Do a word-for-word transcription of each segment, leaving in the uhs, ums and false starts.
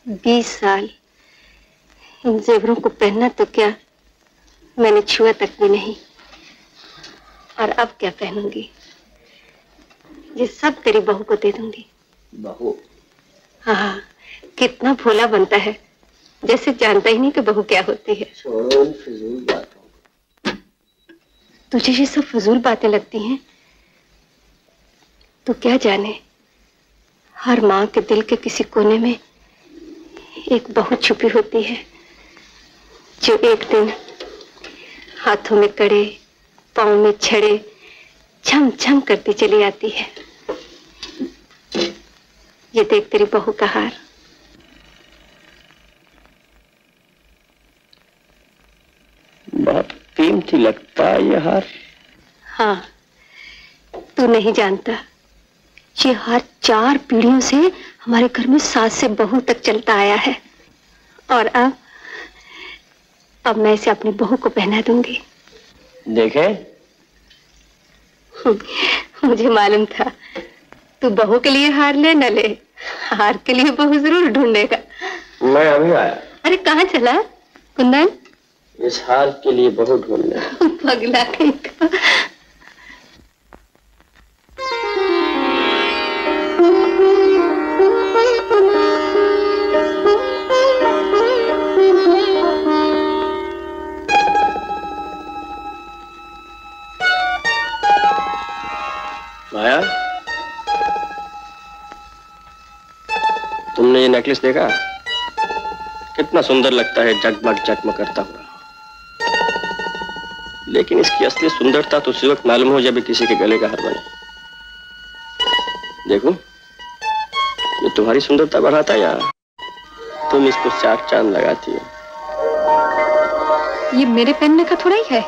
बीस साल इन जेवरों को पहनना तो क्या, मैंने छुआ तक भी नहीं। और अब क्या पहनूंगी? ये सब तेरी बहू को दे दूंगी। बहू? हाँ हाँ, कितना भोला बनता है, जैसे जानता ही नहीं कि बहू क्या होती है। छोड़ो फिजूल बातों। तुझे ये सब फजूल बातें लगती हैं? तो क्या जाने, हर माँ के दिल के किसी कोने में एक बहू छुपी होती है, जो एक दिन हाथों में कड़े, पाँव में छड़े, छम छम करती चली आती है। ये देख तेरी बहू का हार। बहुत कीमती लगता है ये हार। हाँ, तू नहीं जानता, ये हार चार पीढ़ियों से हमारे घर में सास से बहू तक चलता आया है। और अब अब मैं इसे अपनी बहू को पहना दूंगी। देखे? मुझे मालूम था तू बहू के लिए हार ले न ले, हार के लिए बहू जरूर ढूंढेगा। मैं अभी आया। अरे कहाँ चला कुंदन? इस हार के लिए बहू ढूंढने। पगला कहीं का। माया, तुमने ये नेकलेस देखा? कितना सुंदर लगता है, जगमग जगमग करता हुआ। लेकिन इसकी असली सुंदरता तो उसी वक्त मालूम हो जब किसी के गले का हार बने। देखो, ये तुम्हारी सुंदरता बढ़ाता है या तुम इसको चार चांद लगाती हो? ये मेरे पहनने का थोड़ा ही है,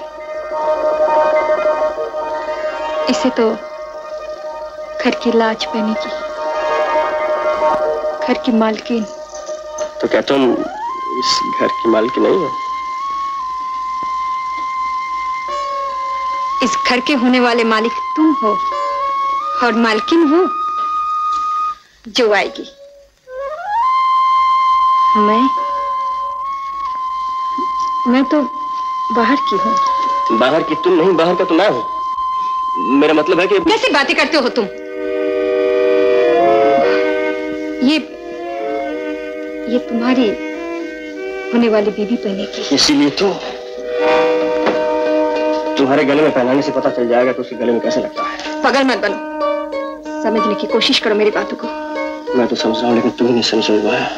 इसे तो घर की लाज पहनेगी, घर की मालकिन। तो क्या तुम इस घर की मालकिन नहीं हो? इस घर के होने वाले मालिक तुम हो, और मालकिन वो जो आएगी। मैं मैं तो बाहर की हूँ। बाहर की तुम नहीं, बाहर का तो मैं हूँ। मेरा मतलब है कि कैसी बातें करते हो तुम? ये ये तुम्हारी होने वाली बीवी पहनेगी। इसीलिए तो तुम्हारे गले में पहनाने से पता चल जाएगा कि उसके गले में कैसा लगता है। पागल मत बनो, समझने की कोशिश करो मेरी बातों को। मैं तो समझ रहा हूँ लेकिन तुम नहीं समझ रही हो।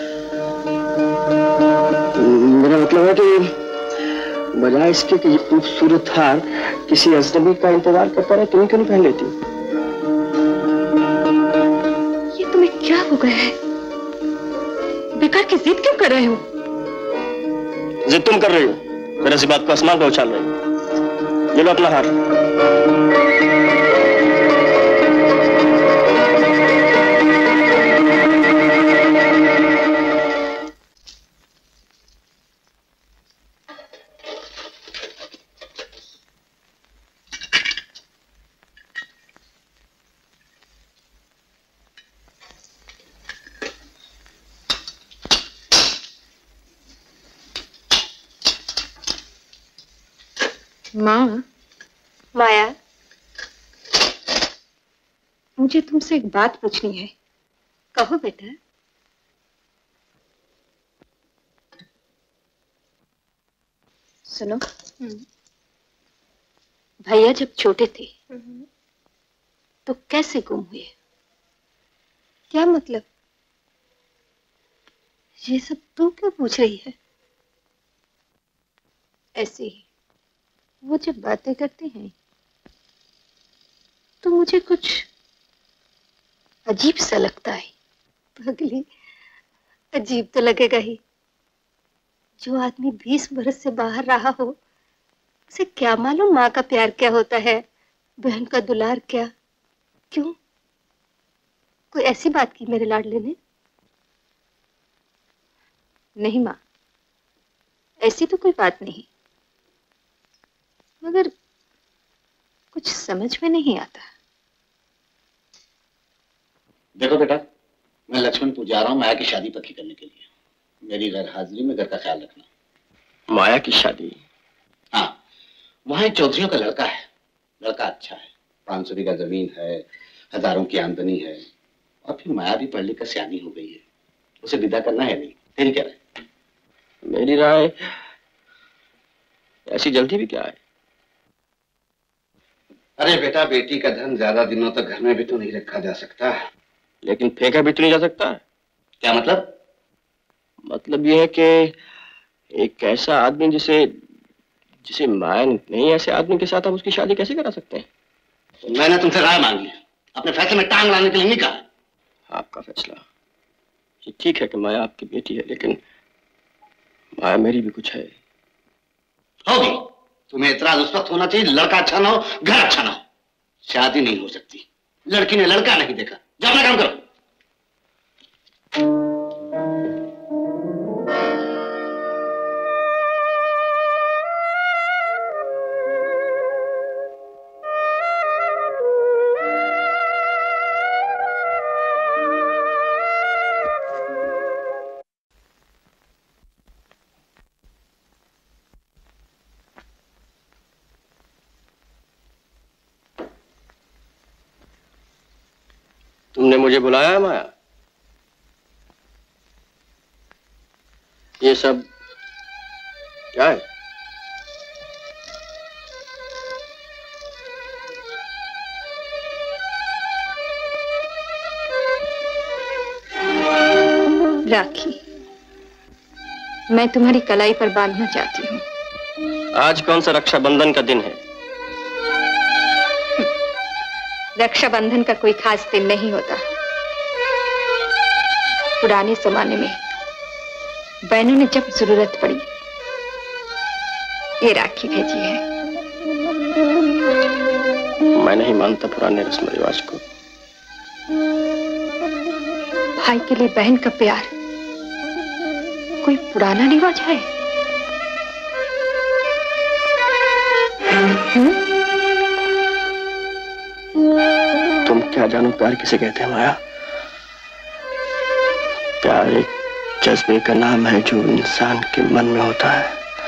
मेरा मतलब है कि बजाय इसके कि ये खूबसूरत हार किसी अजनबी का इंतजार करता रहे, तुम क्यों नहीं पहन लेती? ये तुम्हें क्या हो गया है? बेकार की जिद क्यों कर रहे हो? जिद तुम कर रही हो, मेरे इस बात को आसमान पे उछाल रही हो। ये लो अपना हार। माँ, माया, मुझे तुमसे एक बात पूछनी है। कहो बेटा। सुनो, भैया जब छोटे थे तो कैसे गुम हुए? क्या मतलब? ये सब तू क्यों पूछ रही है? ऐसे ही वो जब बातें करते हैं तो मुझे कुछ अजीब सा लगता है। पगली, अजीब तो लगेगा ही। जो आदमी बीस बरस से बाहर रहा हो, उसे क्या मालूम माँ का प्यार क्या होता है, बहन का दुलार क्या। क्यों? कोई ऐसी बात की मेरे लाडले ने? नहीं माँ, ऐसी तो कोई बात नहीं, मगर कुछ समझ में नहीं आता। देखो बेटा, मैं लक्ष्मणपुर जा रहा हूँ माया की शादी पक्की करने के लिए। मेरी गैर हाजिरी में घर का ख्याल रखना। माया की शादी? हाँ, वहाँ एक चौधरियों का लड़का है। लड़का अच्छा है, पांच सौ बीघा जमीन है, हजारों की आमदनी है, और फिर माया भी पढ़ लिख कर सियानी हो गई है। उसे विदा करना है नहीं? तेरी क्या राय? मेरी राय ऐसी जल्दी भी क्या है? अरे बेटा, बेटी का धन ज्यादा दिनों तक घर में भी तो नहीं रखा जा सकता। लेकिन फेंका भी तो नहीं जा सकता। क्या मतलब? मतलब ये है कि एक ऐसा आदमी जिसे जिसे माया नहीं, ऐसे आदमी के साथ आप उसकी शादी कैसे करा सकते हैं? तो मैंने तुमसे राय मांगी, अपने फैसले में टांग लाने के लिए नहीं कहा। आपका फैसला। ये ठीक है कि माया आपकी बेटी है, लेकिन माया मेरी भी कुछ है। होगी। तुम्हें इतराज उस वक्त होना चाहिए लड़का अच्छा ना हो, घर अच्छा ना हो। शादी नहीं हो सकती। लड़की ने लड़का नहीं देखा। जाओ अपना काम करो। तुमने मुझे बुलाया है माया? ये सब क्या है? राखी, मैं तुम्हारी कलाई पर बांधना चाहती हूँ। आज कौन सा रक्षाबंधन का दिन है? रक्षाबंधन का कोई खास दिन नहीं होता। पुराने जमाने में बहनों ने जब जरूरत पड़ी ये राखी भेजी है। मैं नहीं मानता पुराने रस्म रिवाज को। भाई के लिए बहन का प्यार कोई पुराना रिवाज है? हुँ? तुम क्या जानो प्यार किसे कहते हैं माया? प्यार एक जज्बे का नाम है जो इंसान के मन में होता है।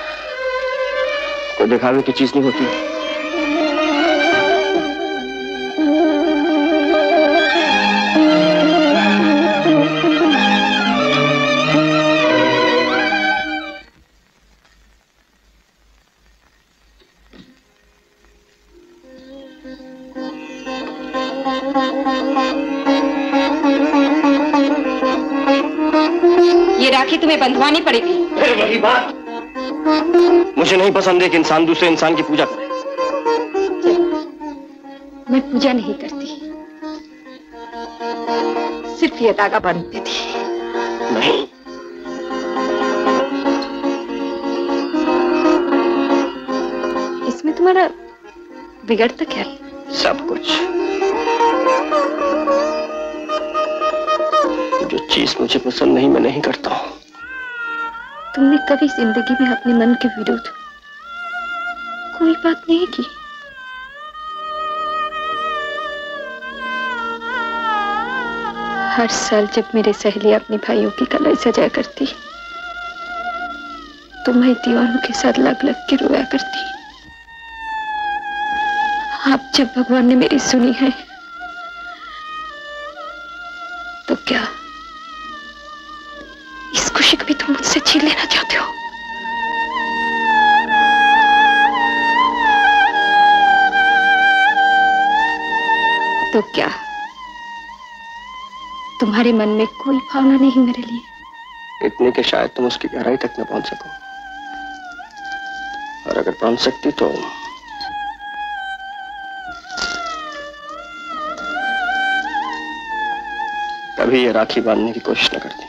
कोई दिखावे की चीज नहीं होती। ये राखी तुम्हें बंधवानी पड़ेगी। फिर वही बात। मुझे नहीं पसंद है कि इंसान दूसरे इंसान की पूजा करे। मैं पूजा नहीं करती, सिर्फ ये धागा बांधती थी। नहीं, इसमें तुम्हारा बिगड़ता क्या है? सब कुछ। जो चीज मुझे पसंद नहीं मैं नहीं करता हूँ। तुमने कभी जिंदगी में अपने मन के विरुद्ध कोई बात नहीं की? हर साल जब मेरे सहेली अपने भाइयों की कलाई सजाया करती तो मैं दीवानों के साथ लग लग के रोया करती। अब जब भगवान ने मेरी सुनी है तो क्या इस खुशी को भी तुम मुझसे छीन लेना चाहते हो? तो क्या तुम्हारे मन में कोई भावना नहीं मेरे लिए? इतने के शायद तुम उसकी गहराई तक न पहुंच सको, और अगर पहुंच सकती तो कभी ये राखी बांधने की कोशिश न करती।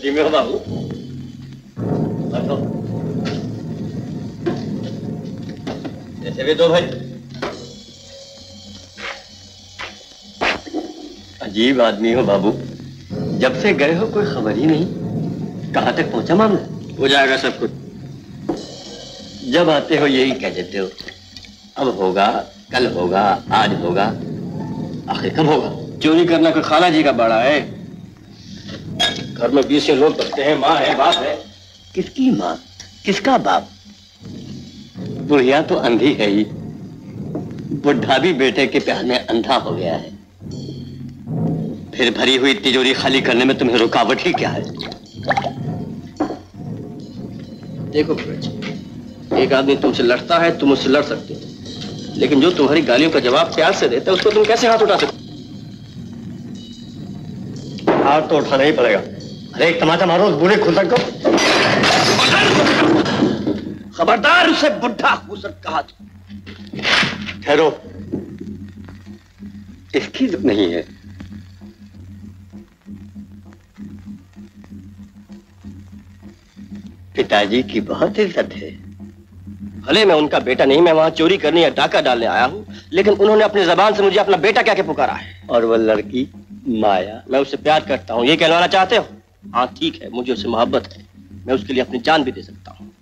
खुशी में हो बाबू। जैसे भी दो भाई। अजीब आदमी हो बाबू, जब से गए हो कोई खबर ही नहीं। कहां तक पहुंचा मामला? हो जाएगा सब कुछ। जब आते हो यही कह देते हो, अब होगा, कल होगा, आज होगा, आखिर कब होगा? चोरी करना कोई खाला जी का बड़ा है? घर में बीस लोग बसते हैं, माँ है, बाप है। किसकी माँ, किसका बाप? बुढ़िया तो अंधी है ही, बुढ़ा भी बेटे के प्यार में अंधा हो गया है। फिर भरी हुई तिजोरी खाली करने में तुम्हें रुकावट ही क्या है? देखो सूरज, एक आदमी तुमसे लड़ता है, तुम उससे लड़ सकते हो, लेकिन जो तुम्हारी गालियों का जवाब प्यार से देता है, उसको तुम कैसे हाथ उठा सकते? हाथ तो उठाना ही पड़ेगा। अरे एक तमाचा मारो उस बूढ़े खुसर को। खबरदार, उसे बुढ़ा खुसर कहा। ठहरो, इसकी जरूरत नहीं है। पिताजी की बहुत इज्जत है। भले मैं उनका बेटा नहीं, मैं वहां चोरी करने या डाका डालने आया हूं, लेकिन उन्होंने अपनी जबान से मुझे अपना बेटा क्या के पुकारा है। और वो लड़की माया, मैं उससे प्यार करता हूं, ये कहलाना चाहते हो? हाँ ठीक है, मुझे उससे मोहब्बत है, मैं उसके लिए अपनी जान भी दे सकता हूं।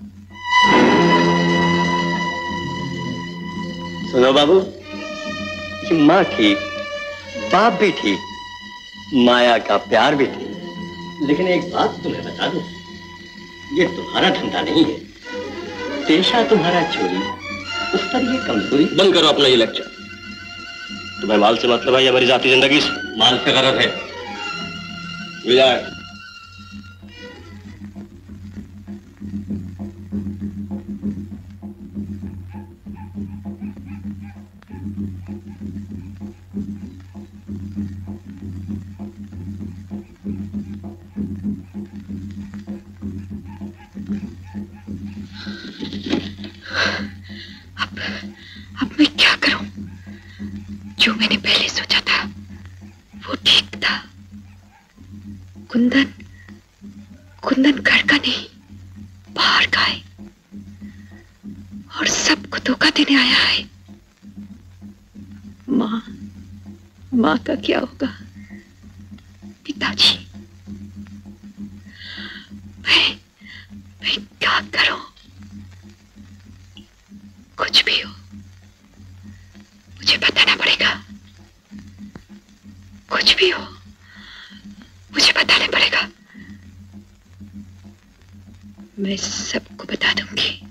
सुनो बाबू, ये माँ थी, बाप भी थी, माया का प्यार भी थी, लेकिन एक बात तुम्हें बता दूं, ये तुम्हारा धंधा नहीं है, पेशा तुम्हारा चोरी, उस पर ये कमजोरी। बंद करो अपना ये लेक्चर। तुम्हें माल से मतलब है या मेरी जाती जिंदगी से? माल से गरज है। विजय, अब अब मैं क्या करूं? जो मैंने पहले सोचा था वो ठीक था। कुंदन कुंदन घर का नहीं, बाहर का है और सबको धोखा देने आया है। माँ माँ का क्या होगा? पिताजी, मैं मैं क्या करूं? कुछ भी हो मुझे बताना पड़ेगा। कुछ भी हो मुझे बताना पड़ेगा। मैं सबको बता दूंगी।